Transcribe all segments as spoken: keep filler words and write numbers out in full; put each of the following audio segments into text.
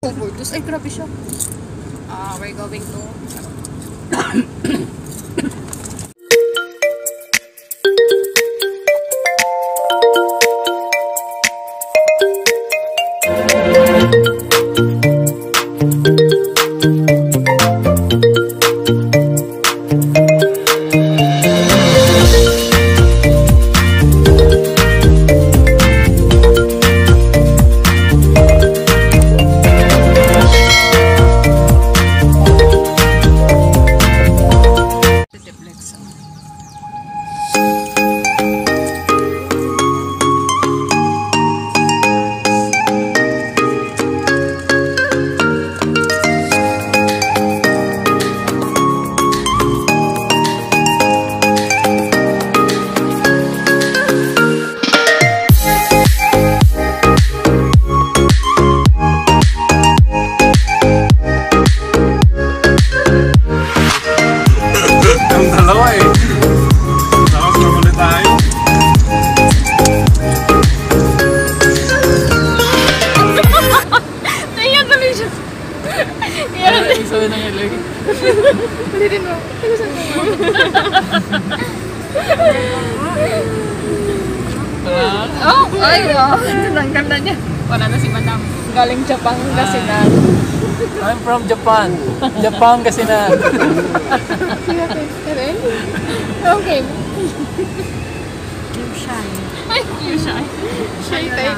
Overdose. Ay, grabe siya. Uh, we're going to... Oh, ay, oh. Ang ganda niya. Wala na si Madam. Galing Japan kasi na. I'm from Japan. Japan kasi na. Okay. You shy. Ay, you shy. Shy type.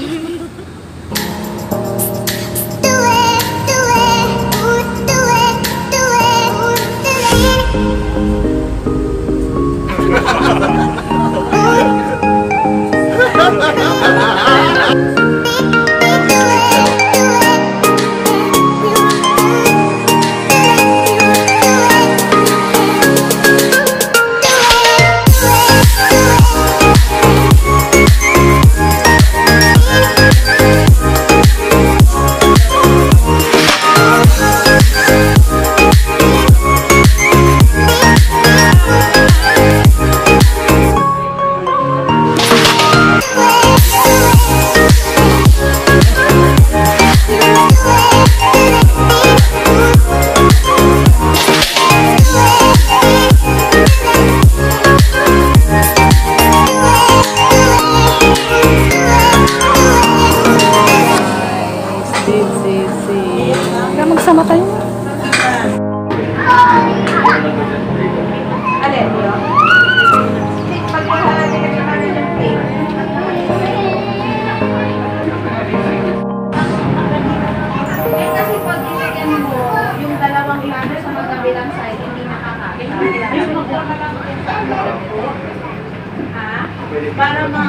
Magsama tayo. Kasi pag ilagyan mo yung dalawang ladder sa magkabilang side, hindi nakakakit. Ha? Para ma...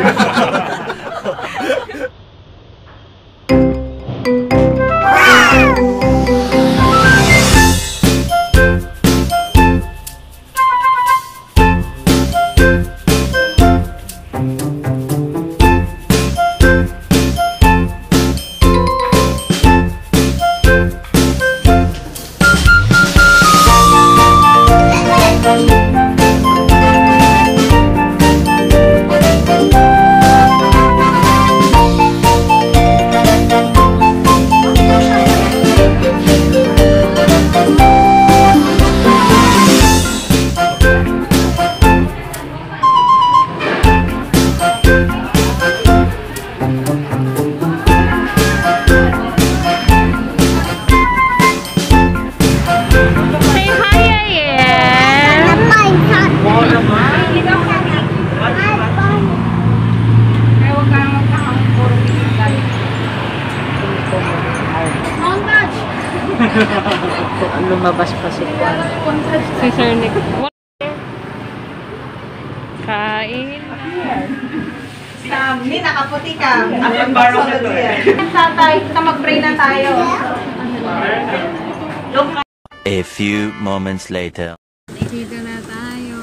Lumabas pa si Juan. Si Sir Nick. Kain. Sammy, nakaputi ka. Ang barong na yan. Tatay, mag-pray na tayo. A few moments later. Dito na tayo.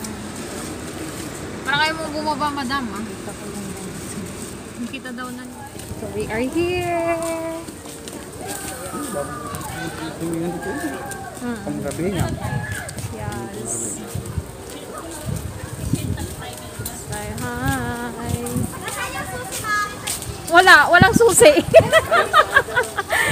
Parang kayo mo bumaba, Madam, ah. Kita daw na. So we are here. Ang gabi niya. Yes. Say hi. Wala, walang susi.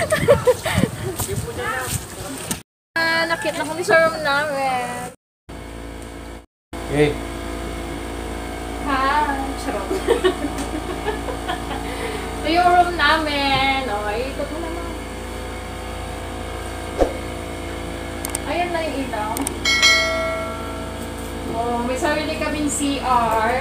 namin. Okay. Ha? Charot. Ito yung room namin. Okay, ikot mo naman. Ayan na yung ilaw. Oh, may sarili kaming C R.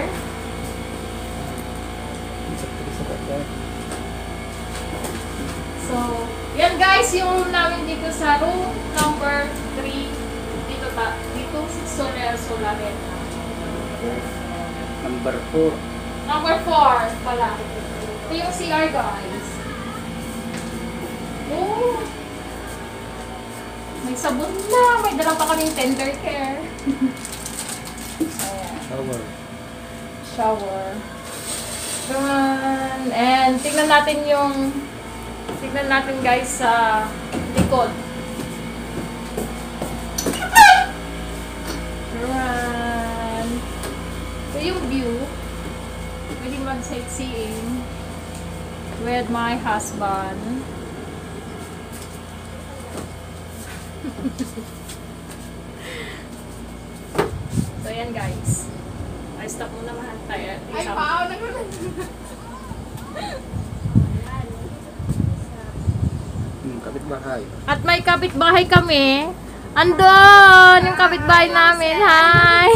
So, yan guys, yung room namin dito sa room number three. Dito ta, dito sa Soler Solarena. Number four. Number four pala. Ito yung C R guys. Oh! May sabon na. May dala pa kaming tender care. Ayan. Shower. Shower. Naman. And tignan natin yung tignan natin guys sa likod. Run. Ito yung view. Pwede mag-sightseeing with my husband. So yan guys. Ay, stop muna mahal tayo. Ay, pao na Hmm, kapitbahay. At may kapitbahay kami. Andun! Yung kapitbahay namin. Hi!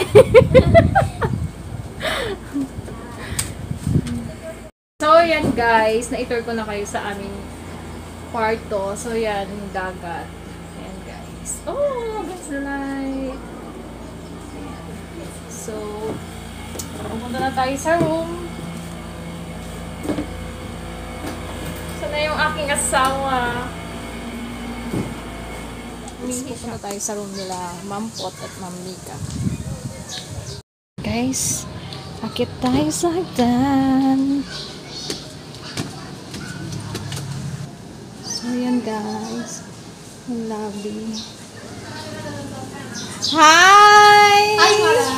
So, yan guys. Na-tour ko na kayo sa aming kwarto. So, yan. Yung dagat. Ayan guys. Oh! That's the light. Ayan. So, pumunta na tayo sa room. Sana yung aking asawa. Pumunta na tayo sa room nila, Ma'am Pot at Ma'am Mika. Guys, akit tayo sa hagdan. So, yan guys. Ang lovely. Hi! Ay, wala.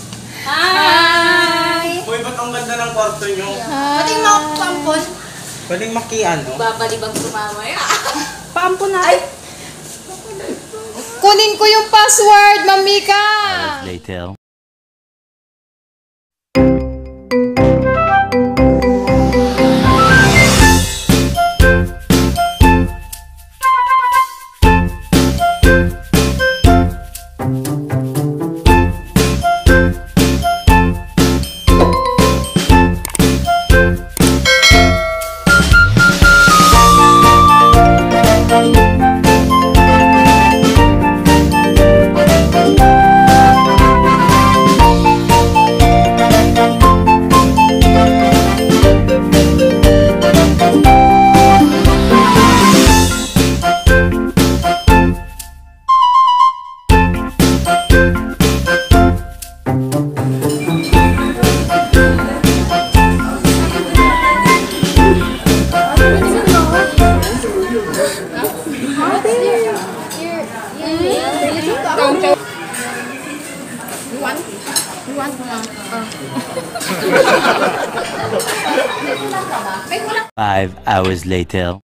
Hi! Uy, ba't ang ganda ng kwarto nyo? Hi! Pwede mo pampon? Pwedeng makiano? Babalibang sumamaya. Paampun na. Ay! Kunin ko yung password, Ma'am Mika! Hours later. Five hours later.